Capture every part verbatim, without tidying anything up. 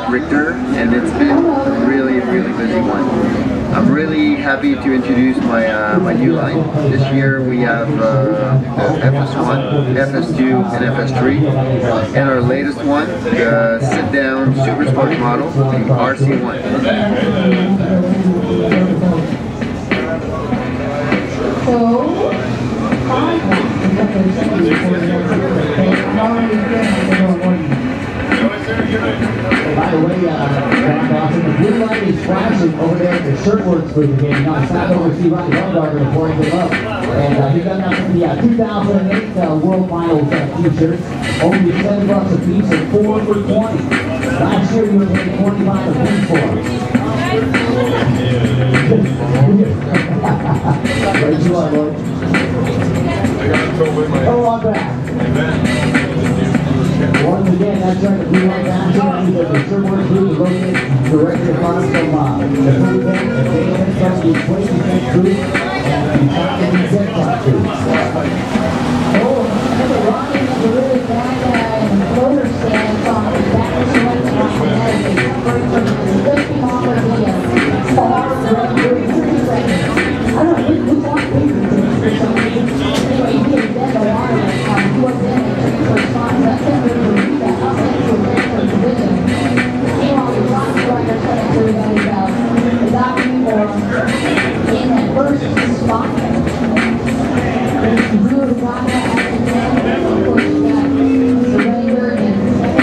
Rickter, and it's been a really, really busy one. I'm really happy to introduce my uh, my new line. This year we have uh, the F S one, F S two, and F S three, and our latest one, the sit-down super sports model, the R C one. By the way, uh, the blue light is flashing over there at the Shirtworks booth again. Now it's not over to see Ronnie Baumgartner before he came up. And uh, he got out the uh, two thousand eight uh, World Finals uh, t-shirts. Only seven bucks a piece and four for twenty. Last year you were paying twenty-five a piece for them. Where'd you are, Lloyd? Oh, on back. Once again, that's right, the blue light action. The Shirtworks booth is located directly across from uh, the food bank, the David from the twenty percent booth, and the top of the ten top booth. Oh, the Rockets are really bad uh, motor stands on the back of the line of the head. They lifting off of the uh, bar for thirty seconds. I don't know, who's on paper for some reason. Anyway, he had been the water, um, he was in it, for response, that's it, for the rebound, up into a man for position. Meanwhile, the Rockets riders said to everybody about the document in that first spot. Drew the Rocket at the end, of course, you got the Ranger and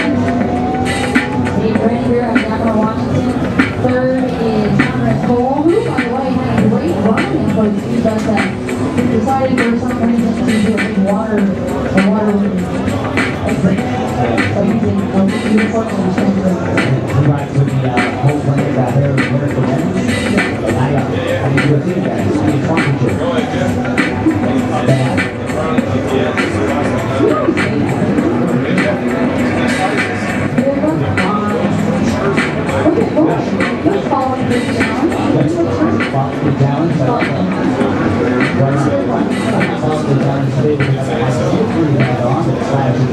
Dave Ranger and Governor Washington. Third is Conrad Cole, who, by the way, had a great run in place. He does that. He decided for some reason to do a water, a water exit. So he did a uniform and he He rides with the uh, whole planet out there in the winter for men. I, uh, I can do a thing, guys. It's a sponsorship. Bad. Okay, well, let's follow this down. Follow the challenge. Follow the challenge today. We have a history hat on. It's flashing